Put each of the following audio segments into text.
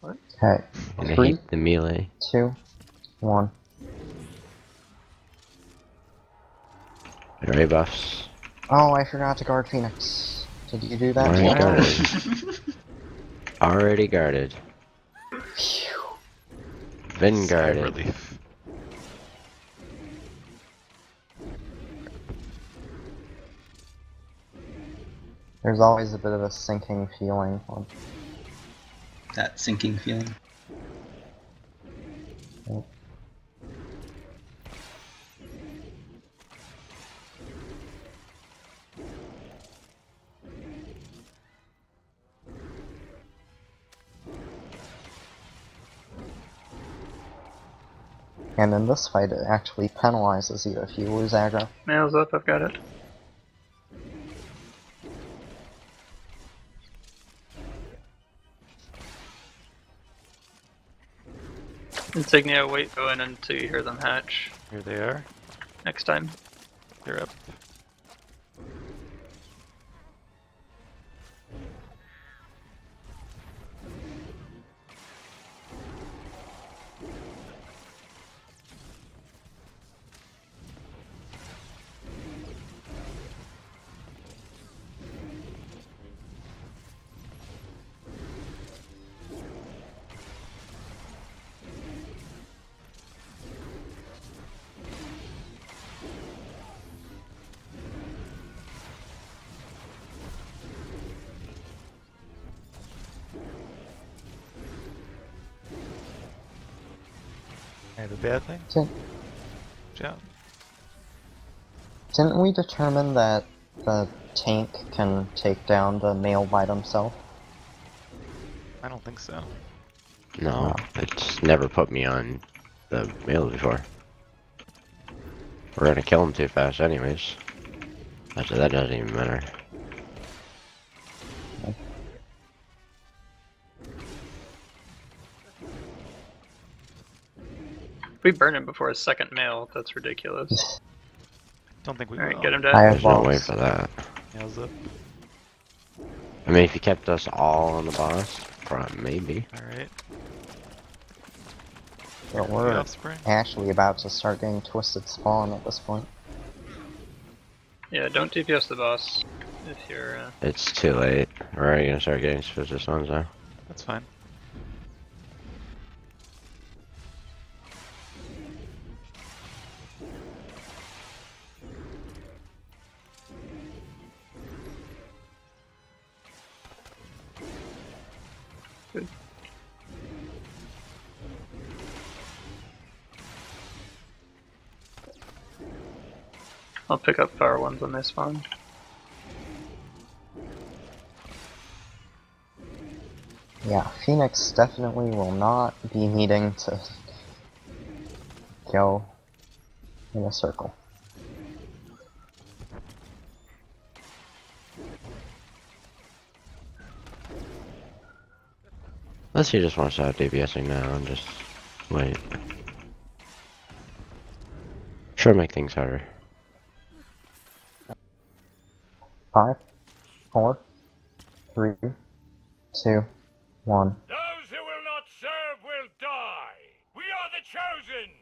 What? Okay. And I 3, hate the melee. 2, 1. Ray buffs. Oh, I forgot to guard Phoenix. Did you do that Already too? guarded. Already guarded. Phew. Been Sigh of guarded. relief. There's always a bit of a sinking feeling. That sinking feeling. And in this fight, it actually penalizes you if you lose aggro. Nails up, I've got it. Insignia, wait, go in until you hear them hatch. Here they are. Next time. They're up. And the bad thing? Didn't, Watch out. didn't we determine that the tank can take down the male by themselves? I don't think so. No, it's never put me on the melee before. We're gonna kill him too fast anyways. Actually, that doesn't even matter. If we burn him before his second male, that's ridiculous. Don't think we Alright, will. get him I dead. have There's no way balls. for that. Nails up. I mean, if he kept us all on the boss, maybe. Alright. But The we're offspring. actually about to start getting twisted spawn at this point. Yeah, don't DPS the boss if you're, It's too late. We're already gonna start getting suspicious ones now. That's fine. Good. I'll pick up fire ones when they spawn. Yeah, Phoenix definitely will not be needing to go in a circle. Unless he just wants to start DPSing now and just wait. Sure, make things harder. 5, 4, 3, 2, 1. Those who will not serve will die. We are the chosen.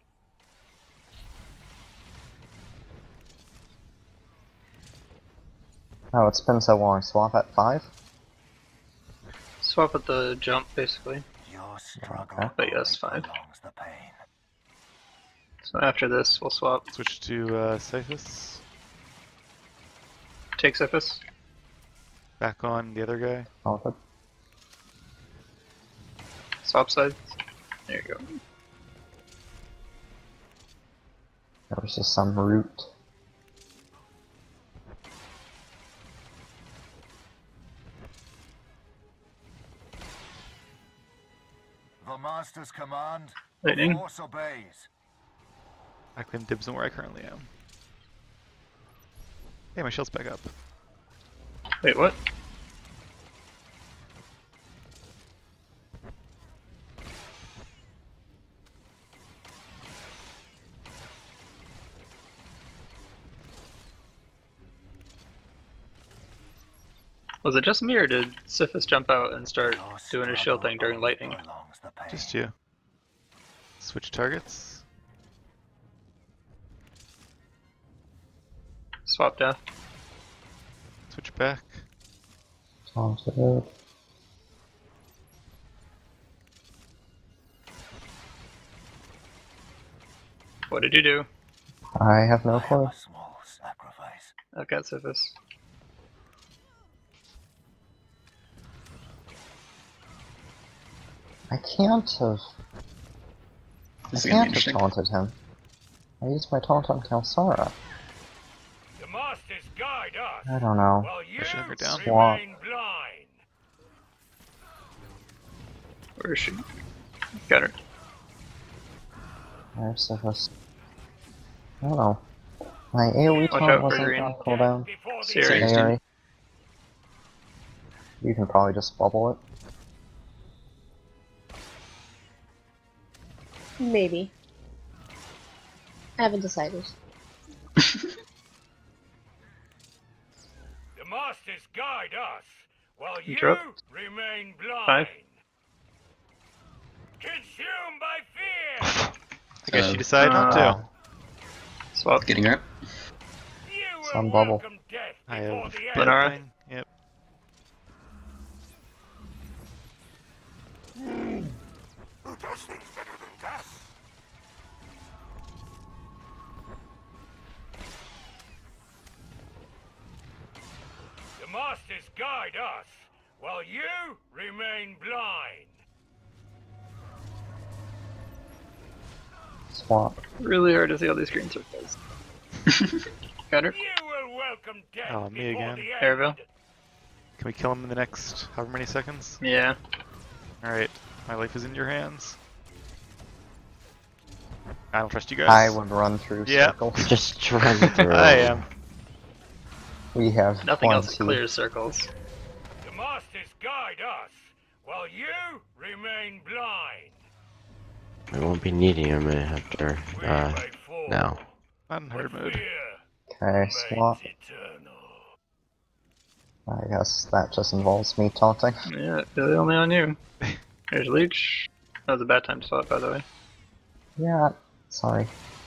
Oh, it's been so long. Swap at 5? Swap at the jump, basically. Your struggle Okay. But yes, only 5. prolongs the pain. So after this, we'll swap. Switch to Cyphus. Take Siphus. Back on the other guy. All good. Swap sides. There you go. There was just some root. The master's command, Lightning. the force obeys. I claim dibs on where I currently am. Hey, my shield's back up. Wait, what? Was it just me, or did Sifis jump out and start Your doing his shield struggle thing during only lightning? prolongs the pain. Just you. Switch targets. Swap death. Switch back. Taunted. What did you do? I have no I am clue. a small sacrifice. I've got Sifis. I can't have. This is I gonna be can't have interesting. taunted him. I used my taunt on Kalsara. The masters guide us, I don't know. while you Push her down. Swap. remain blind. Where is she? Got her. There's Sifis. I don't know. My AoE Watch taunt out for wasn't green. on cooldown. Before the Siri. Siri's Sari. doing- You can probably just bubble it. Maybe. I haven't decided. The masters guide us, while you Interrupt. remain blind. 5. Consumed by fear. I guess Uh, you decide not to. Swap. Getting her up. You will Some bubble. welcome death I before have the end. Lenara. Bloodline. Yep. Who does things better than death? The masters guide us, while you remain blind. Swap. Really hard to see all these green circles. Got her. You will welcome death Oh, me before again. the end. Airville. Can we kill him in the next however many seconds? Yeah. Alright. My life is in your hands. I don't trust you guys. I would run through Yeah. circles. Just run through. I am. We have Nothing else plenty. clears circles. The masters guide us, while you remain blind. We won't be needing him after, We may fall, now. Not in but hard mode. fear Okay, remains swap. eternal. I guess that just involves me taunting. Yeah, really only on you. There's Leech. That was a bad time to swap, by the way. Yeah, sorry.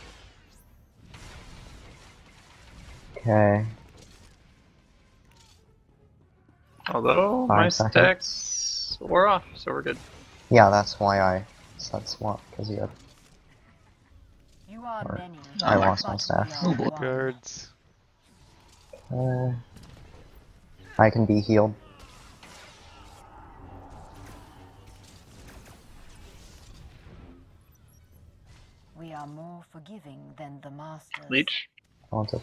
Okay. Although, 5 my seconds. stacks were off, so we're good. Yeah, that's why I said swap, because you had. You are Or- many. I Oh, lost but my stacks. we are Oh, boy. one. Guards. I can be healed. We are more forgiving than the masters. Leech. Taunted.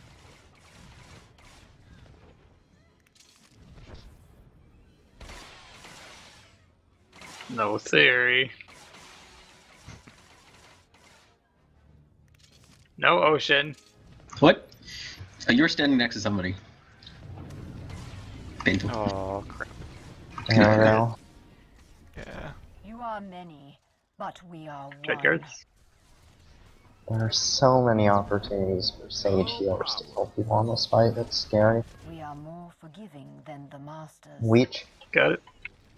No theory. No ocean. What? Oh, you were standing next to somebody. Painful. Oh crap. There we go. Yeah. You are many, but we are Tread one. guards. There are so many opportunities for Sage healers to kill people on this fight, it's scary. We are more forgiving than the masters. Leech. Got it.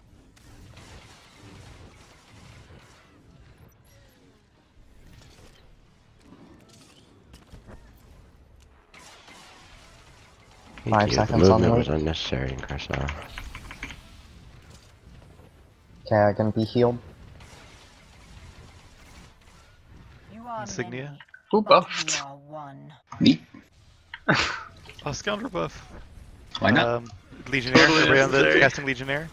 Thank 5 you. seconds The on movement the was unnecessary in Karsara. Okay, I can be healed. You are Insignia? many, Who but we buffed? are one. Me? Oh, scoundrel buff. Why not? Legionnaire. Totally Everybody on the necessary. casting Legionnaire.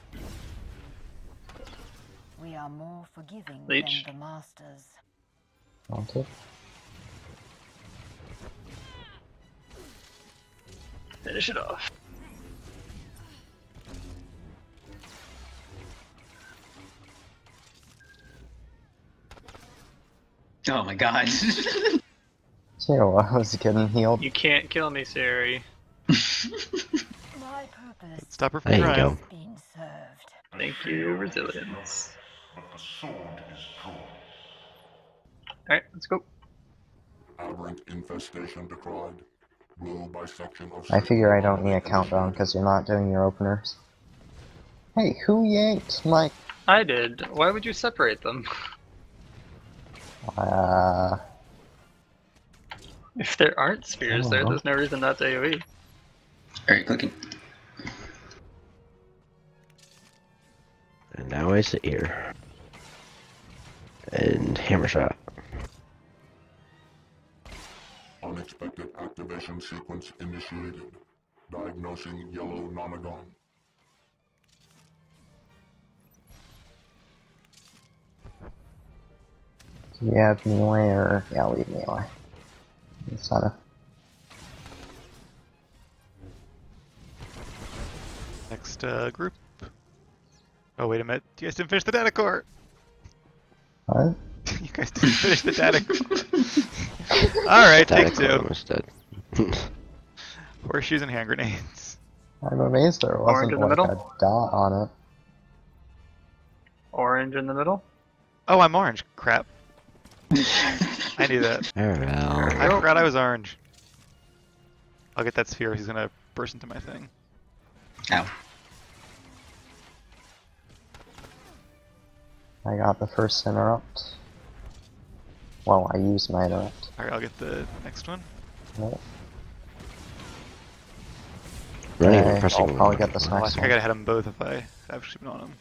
We are more forgiving Leech. than the masters. Taunted. Finish it off. Oh my god. Too, I was getting healed. You can't kill me, Sari. My purpose Stop her from There you trying. go. has been served. Thank you, resilience. But the sword is drawn. Alright, let's go. Aberrant infestation decried. Low bisection of I figure I don't need a countdown because you're not doing your openers. Hey, who yanked my... I did. Why would you separate them? If there aren't spheres there, there's no reason not to AoE. Alright, clicking. And now I sit here. And hammer shot. unexpected activation sequence initiated. Diagnosing yellow nomadon. Do you have melee or... yeah, leave melee. Instead of... Next group. Oh, wait a minute. You guys didn't finish the data core! What? You guys didn't finish the data core. Alright, take two. Almost dead. Horseshoes and hand grenades. I'm amazed there Orange wasn't in the like middle? a dot on it. Orange in the middle. Oh, I'm orange. Crap. I knew that. I Well, forgot I was orange. I'll get that sphere. He's gonna burst into my thing. Ow. I got the first interrupt. Well, I used my interrupt. Alright, I'll get the next one. Right. running Okay, and pressing. I'll probably get this Oh, I next think I one. gotta hit them both if I actually been on them.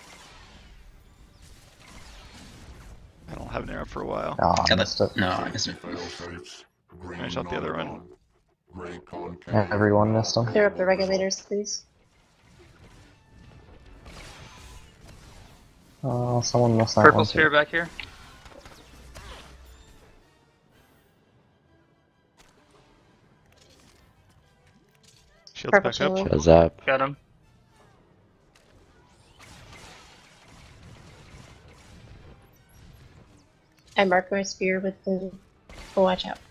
I don't have an arrow for a while. Oh, I Got missed that. it. No, I missed it. Fail-safes. Green Finish out the other one. nomadon. Gray concave. Yeah, everyone missed them. Clear up the regulators, please. Oh, someone missed that Purple one sphere too. back here. Shields Purple back up. shield. Shows up. Got him. I mark my spear with the... oh, watch out.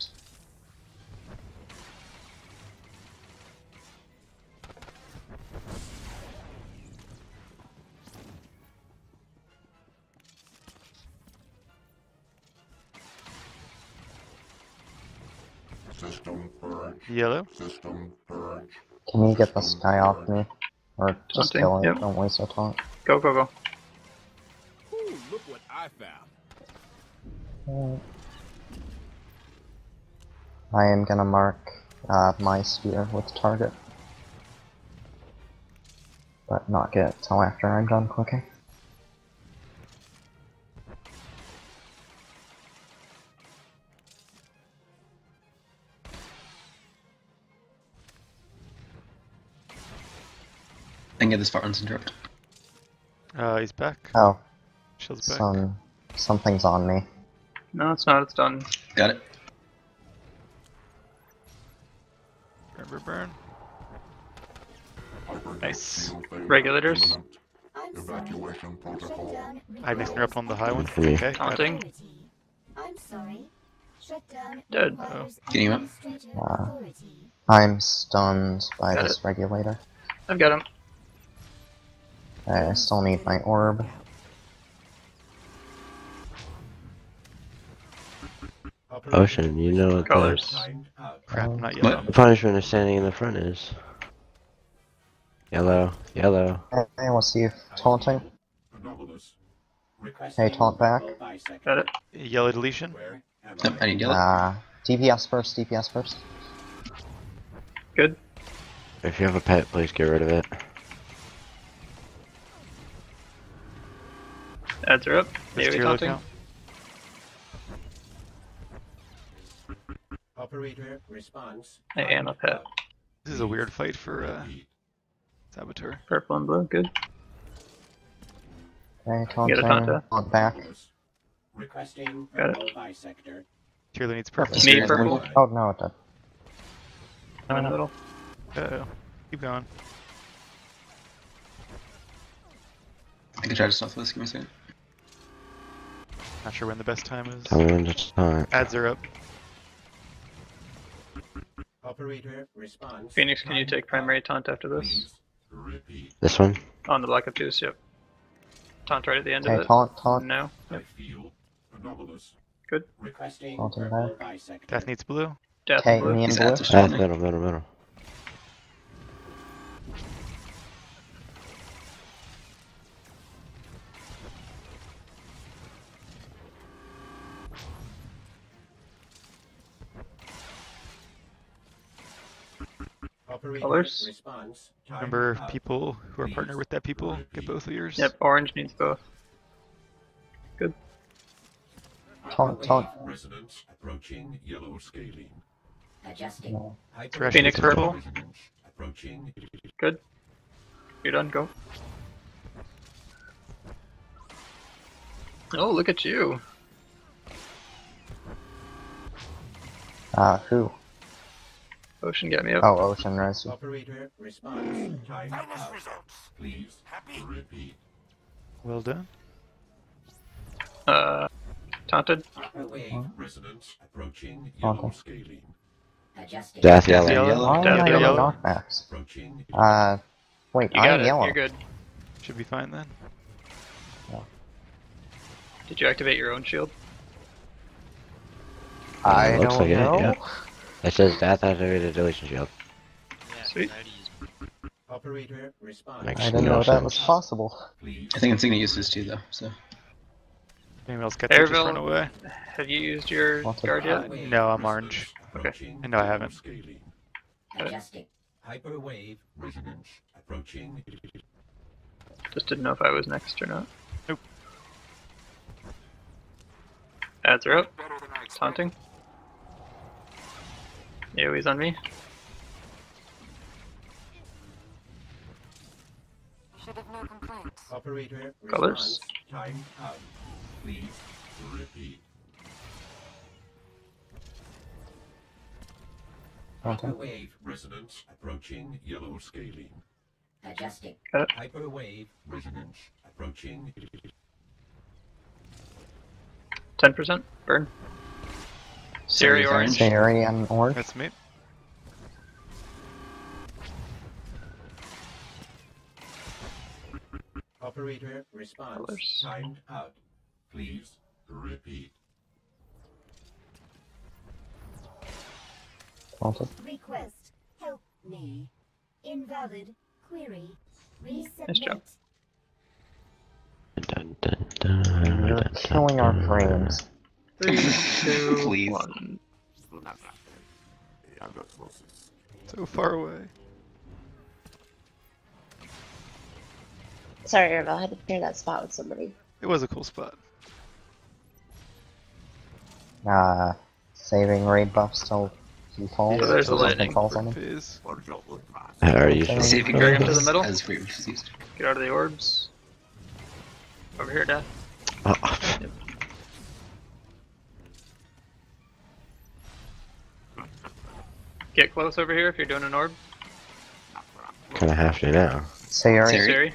System purge. Yellow. System purge. Can you get this guy off me? Or just Taunting, kill him, yep. don't waste a taunt. Go, go, go. Ooh, look what I found. I am gonna mark my spear with target. But not get it till after I'm done clicking. I can get this far uninterrupted. He's back. Oh, Shields back. something's on me. No, it's not. It's done. Got it. Burn. Hypergate Nice. shield failure Regulators. imminent. Evacuation protocol. I next interrupt on the high one. For me. Okay. got it. Taunting. I'm sorry. Shutdown. Dead. Can you up? I'm stunned by Got this regulator. I've got him. I still need my orb. Ocean, you know what Colors. Crap, not yellow. the punishment of standing in the front is. Yellow, yellow. Hey, what's you taunting? Anomalous. Hey, taunt back. Got it. Yellow deletion. Nope, I need yellow. DPS first, DPS first. Good. If you have a pet, please get rid of it. Ads are up. This AoE tier taunting. count. Operator response. I am a pet. This is a weird fight for Saboteur. Purple and blue. Good. Okay, Get taunting. a taunt. Taunt back. Requesting Got it. purple bisector. Tier needs purple. This Me, tier is purple. Oh, no, it did. I'm in the middle. Uh-oh. Keep going. I can try to stealth this. Give me a second. Not sure when the best time is. Tell me when to taunt. Ads are up. Operator response. Phoenix, can you take primary taunt after this? Repeat. This one? On the Black Obtuse, yep. Taunt right at the end of Okay, it. taunt. No. I Yep. feel anomalous. Requesting Taunting purple back. bisector. Death needs blue. Death Okay, blue. me and He's blue. at the Death, Shawnee. middle. Colors? Remember, people who are partnered with that people get both of yours. Yep, orange needs both. Good. Taunt. Resonance approaching yellow scaling. No. Thresh Phoenix is purple. Resonance approaching. Good. You're done, go. Oh, look at you. Who? Ocean, get me up. Oh, Ocean Res. Operator response. Time out. Please repeat. Well done. Taunted. Resonance approaching Okay. yellow scaling. Death Death yellow. yellow. Why am Death I getting yellow. knockbacks? Approaching. Wait, You got I'm it. yellow. You're good. Should be fine then. Did you activate your own shield? I Looks don't like it, know. yeah. It says death activated deletion shield. Sweet. Operator response. Makes I didn't no know that was sense. possible. Please. I think Insignia used this too, though. So Anyone else catch it? Just Airville. run away. Have you used your What's it? guard yet? No, I'm orange. Okay. And no, I haven't. Scaling. Adjusting. Hyperwave resonance approaching. Just didn't know if I was next or not. Nope. Ads are up. Taunting. AoE's on me. Should have no complaints. Operator Colors. response. Time out. Please repeat. Okay. Hyperwave resonance approaching yellow scaling. Adjusting. Hyperwave resonance approaching. 10%. Burn. Siri Siri's orange. Fairy and orange. That's me. Operator response. Colors. Timed out. Please repeat. Taunted. Request. Help me. Invalid. Query. Resubmit. Nice job. Dun, dun, dun, You're dun, killing dun, our dun. frames. 3, 2, Please. 1. So far away. Sorry, Irville, I had to clear that spot with somebody. It was a cool spot. Saving raid buffs till he falls. Yeah, there's till the something lightning. falls on him. Phase. Are you Okay. sure? saving Bring him grace to the middle. as free was used. Get out of the orbs. Over here, Death. Oh, Get close over here if you're doing an orb. kind of have to now. Siri. Siri. Siri.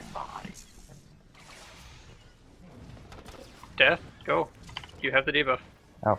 Death, go. You have the debuff. Oh.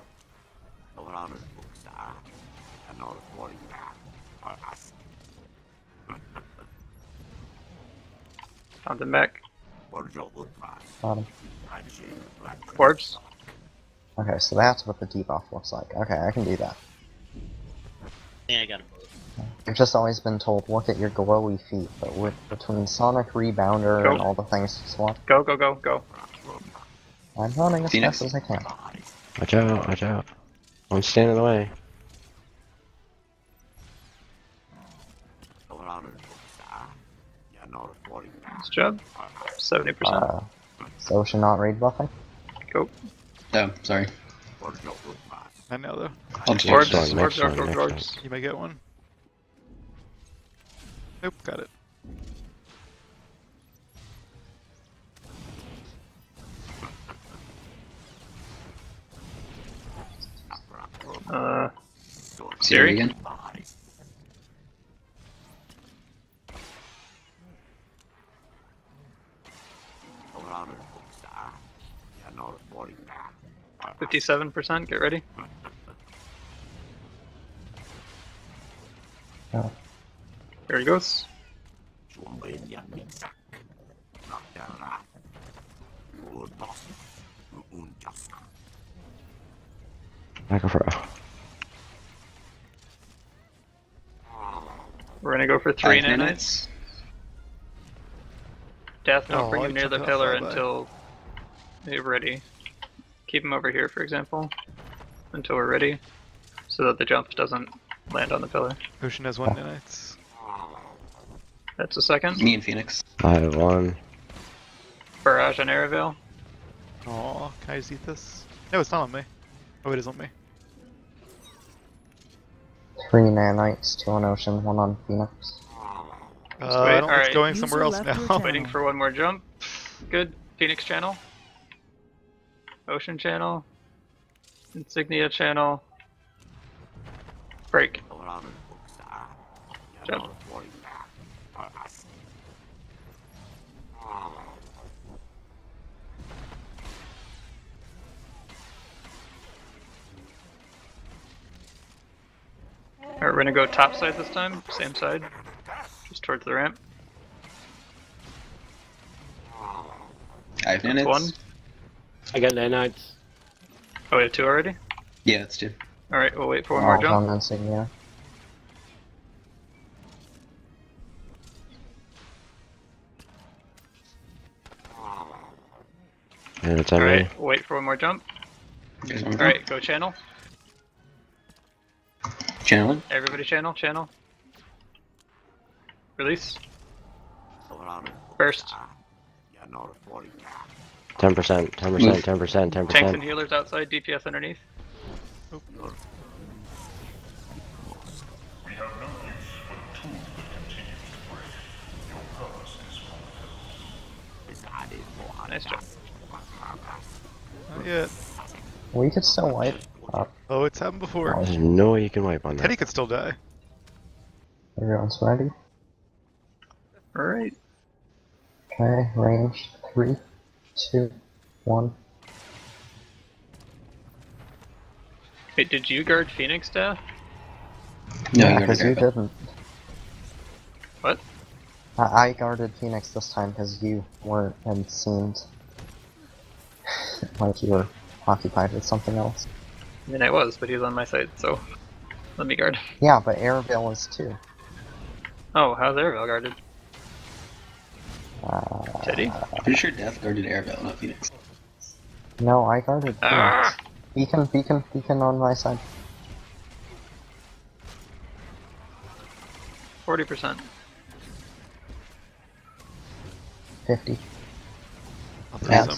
Found them back. Got him. Orbs. Okay, so that's what the debuff looks like. Okay, I can do that. Yeah, I got them both. I've just always been told, look at your glowy feet, but with between Sonic Rebounder Go. and all the things to swap, Go, go, go, go. I'm running as Phoenix. fast as I can. Watch out, watch out. Don't stand in the way. Nice job. 70%. Is Ocean not raid buffing? Go. Oh, sorry. I know though. I'll just Orbs, Next one, orbs, next orbs, one, orbs, next orbs. You might get one. Nope, got it. Siri Siri? again. Yeah. 57%, get ready. Oh. Here he goes. Microphone. We're gonna go for 3 5 nanites. Death, don't Oh, bring I him near the jumped pillar off my until they're ready. Keep him over here, for example, until we're ready, so that the jump doesn't land on the pillar. Ocean has 1 nanites. That's a second. Me and Phoenix. I have 1. Barrage on Aravale. Aw, can I just eat this? No, it's not on me. Oh, it is on me. 3 nanites, 2 on Ocean, 1 on Phoenix. wait, I don't, alright. it's going somewhere else now. Waiting for one more jump. Good. Phoenix channel. Ocean channel. Insignia channel. Break. Jump. Alright, we're gonna go top side this time, same side, just towards the ramp. I have nanites. 1. I got nanites. Oh, we have 2 already? Yeah, it's 2. Alright, we'll wait for one more All jump. on Insignia. And it's on me. Alright, wait for one more jump. You guys wanna go? Alright, go channel. Channeling. Everybody channel, channel. Release. Burst. 10%, 10%, 10%, 10%. Tanks and healers outside, DPS underneath. Nice job. Not yet. We could still wipe up. Oh, it's happened before. There's no way you can wipe on that. Teddy could still die. Everyone's ready. Alright. Okay, range 3, 2, 1. Wait, did you guard Phoenix, Death? No, Yeah, you because already you got it. didn't. What? I guarded Phoenix this time because you weren't and seemed like you were occupied with something else. I mean, I was, but he was on my side, so let me guard. Yeah, but Airvale was too. Oh, how's Airvale guarded? Teddy? Pretty sure Death guarded Airvale, not Phoenix. No, I guarded Phoenix. Ah! Beacon on my side. 40%. 50. I'll freeze Yes. him.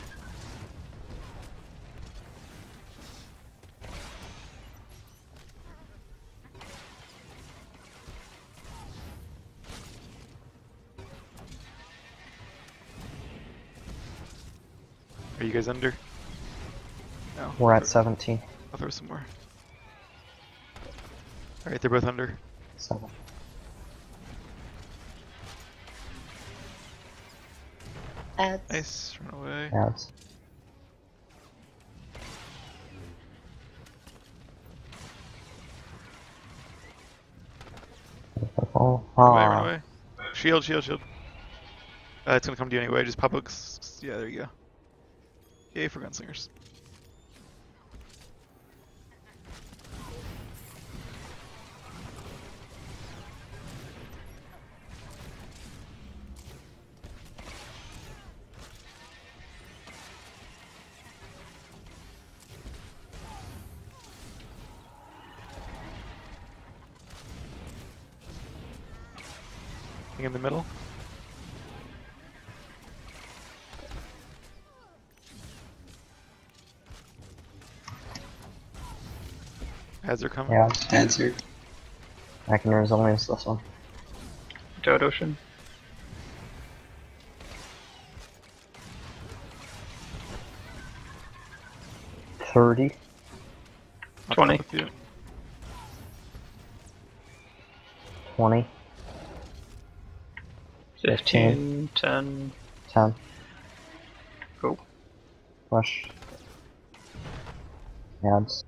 Are you guys under? No. We're at 17. I'll throw some more. Alright, they're both under. 7. Adds. Nice, run away. Ads. Oh, Run away, run away. Shield, shield, shield. It's gonna come to you anyway, just pop hooks. Yeah, there you go. Yay for gunslingers. Thing in the middle. Ads are coming. yeah. Answer. I can resilience this one. Toad Ocean. $30. I'll 20. top with you. 20. 15, 10. 10. Go. Push. Ads.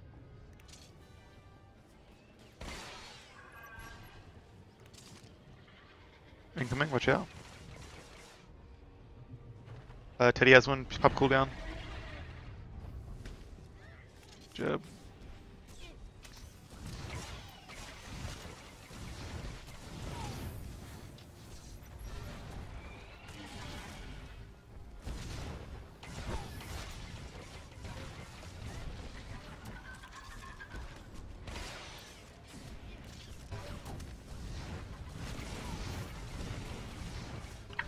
Incoming, watch out. Teddy has one, pop cooldown. Jab.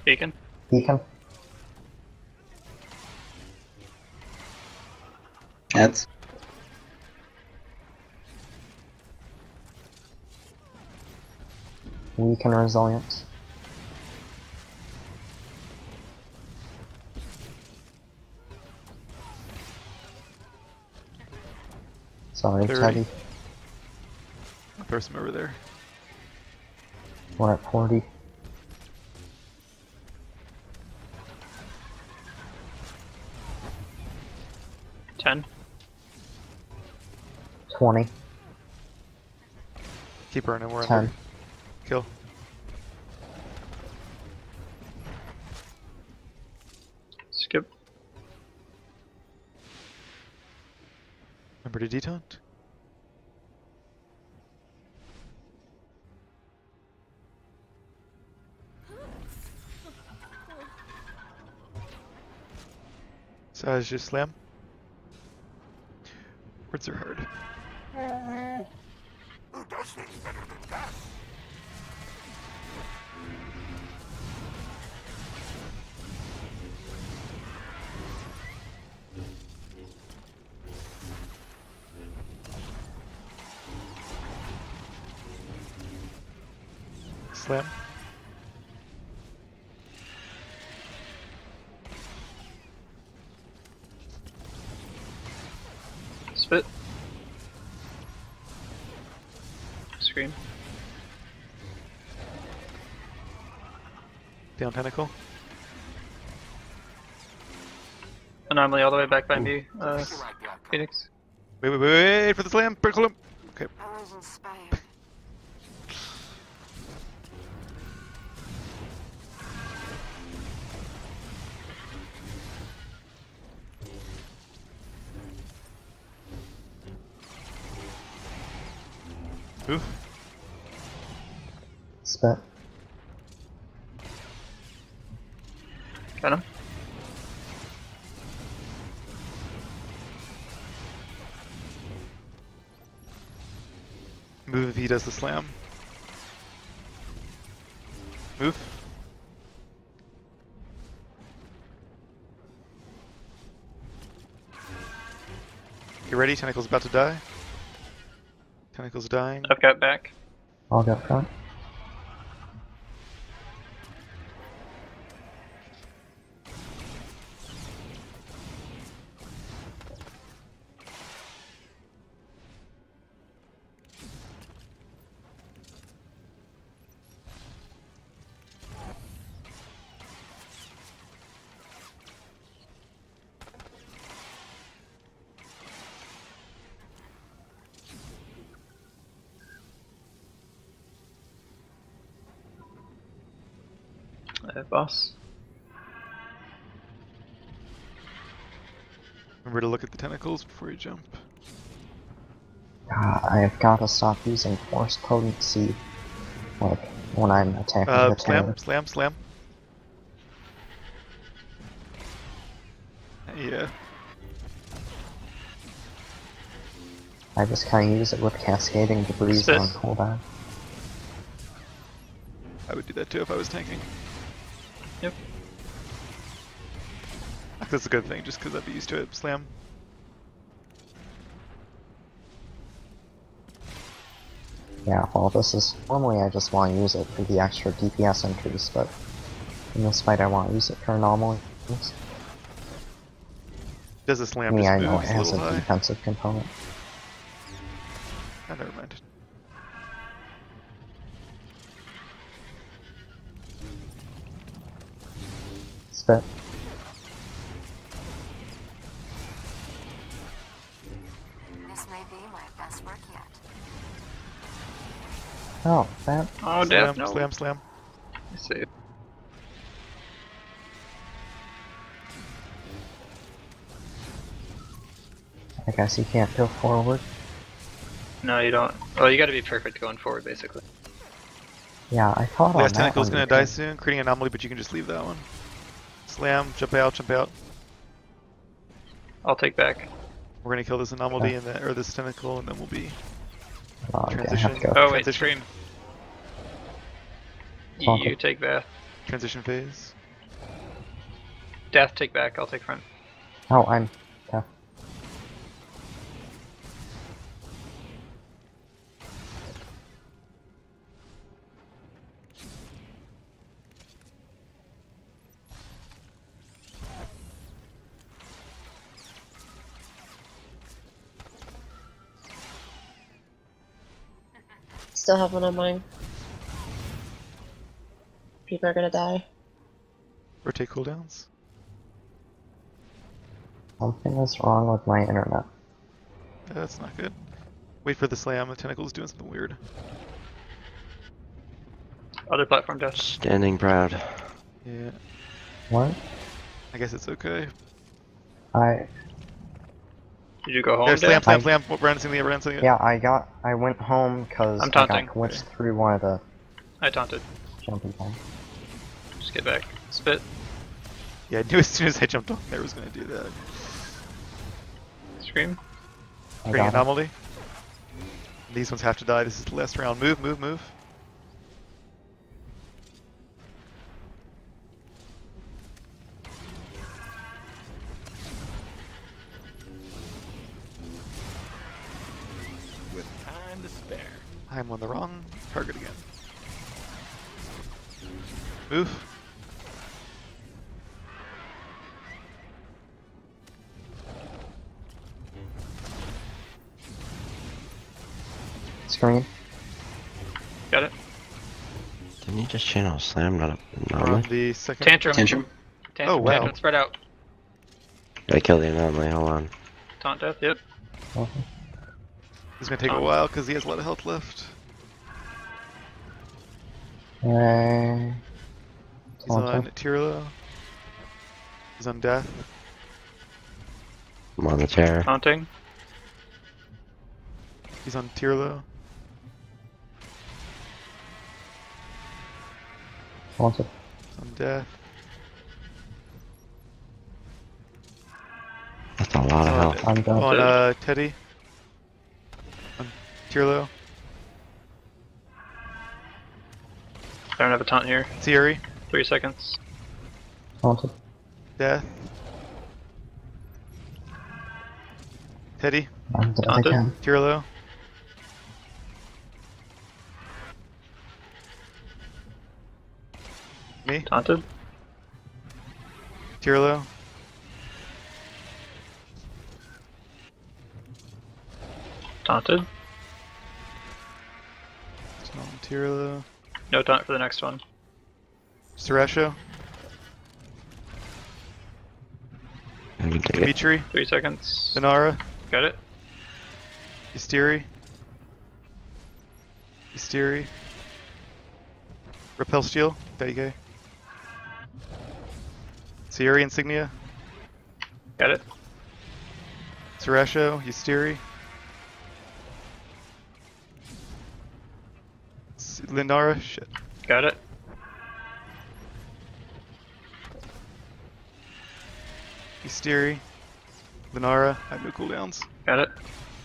Beacon. Beacon. Heads. Weaken resilience. Sorry, it's 30. heavy. I'll throw some over there. We're at 40. $10. 20. Keep burning, we're 10. under. Kill. Skip. Remember to detaunt. Size just slam. Words are hard. Who does things better than that? Slam. Spit. Scream. Down tentacle. Anomaly all the way back by me, Phoenix. Wait for the slam. Prickle him. Okay. I was inspired. Oof. Spit. Got him. Move if he does the slam. Move. Get ready, Tentacle's about to die. Tentacle's dying. I've got back. I'll go front. Boss. Remember to look at the tentacles before you jump. I've got to stop using force potency, like, when I'm attacking the tower. Slam. Yeah. I just kind of use it with cascading debris Spit. on cooldown. I would do that too if I was tanking. Yep. That's a good thing, just because I'd be used to it. Slam. Yeah, well, this is... Normally I just want to use it for the extra DPS increase, but in this fight I want to use it for anomalies. Does the slam I mean, just I know move it a has little a high? defensive component. Oh, never mind. Spit. This may be my best work yet. Oh, that... Oh, death, no. Slam. I see. I guess you can't go forward. No, you don't. Well, you gotta be perfect going forward, basically. Yeah, I thought on Last that tentacle's one gonna you die could- soon, creating an anomaly, but you can just leave that one. Slam, jump out. I'll take back. We're gonna kill this anomaly and then, or this tentacle, and then we'll be Oh, okay, I have to transition. go. Oh, wait, Transition. scream. Talk You take Bath. Transition phase. Death, take back. I'll take front. Oh, I'm deaf. Still have one on mine. People are gonna die. Rotate cooldowns. Something is wrong with my internet. That's not good. Wait for the slam. The tentacle's doing something weird. Other platform death. Standing proud. Yeah. What? I guess it's okay. Did you go home? There, slam, Death? slam. Brandon's it. Yeah, I went home because I'm I got taunting. glitched through one of the I taunted. jumping things. Just get back. Spit. Yeah, I knew as soon as I jumped on there, I was gonna do that. Scream. I Bring got it. anomaly. These ones have to die. This is the last round. Move, move, move. With time to spare. I'm on the wrong target again. Move. Screen. Got it. Didn't you just channel slam? Not We're on anomaly? the second. Tantrum. Tantrum. Oh, wow. Tantrum. Spread out. I killed the anomaly. Hold on. Taunt death. Yep. It's gonna take a while because he has a lot of health left. Hey. He's on Tirlo. He's on death. I'm on the chair. Taunting. He's on Tirlo. Haunted. He's on death. That's a lot of health. I'm done. On Teddy. On Tirlo. I don't have a taunt here. Thierry. 3 seconds. Haunted. Death. Teddy. I'm dead Taunted. again. Tirlo. Me. Taunted. Tirlo. Taunted. Still on Tirlo. No taunt for the next one. Suresho. I can take it. Dimitri. 3 seconds. Venara. Got it. Ysteri. Ysteri. Repel Steel. Daige. Sierra Insignia. Got it. Suresho. Ysteri. Linara. Shit. Got it. Ysteri. Linara. I have no cooldowns. Got it.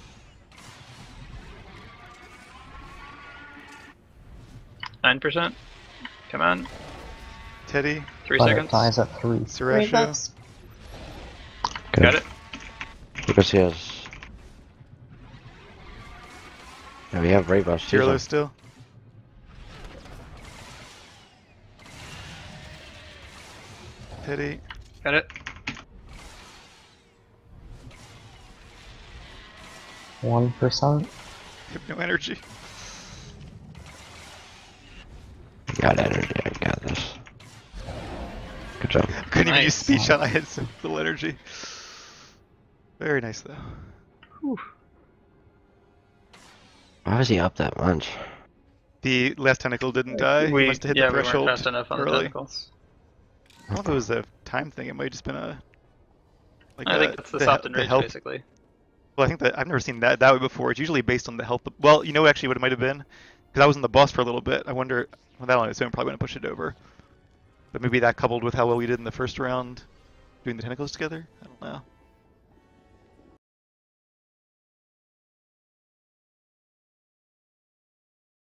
%. Come on. Teddy. 3 But it seconds. dies at 3. Suresho. Bucks. Good. Got it. Because he has. Yeah, we have Brave Buffs. Tirlo still. Teddy. Got it. 1%. Have no energy. Got energy. I got this. Good job. Couldn't even use Nice. speed shot. I had so little energy. Very nice though. Why was he up that much? The last tentacle didn't die. He must have hit yeah, the we weren't threshold fast enough on the early. tentacles. I don't know if it was a time thing. It might have just been a. Like I think that's the soft and rage, health. basically. Well, I think that I've never seen that way before. It's usually based on the health. Well, you know actually what it might have been, because I was in the boss for a little bit. I wonder. Well, that on its own probably wouldn't push it over. But maybe that coupled with how well we did in the first round, doing the tentacles together. I don't know.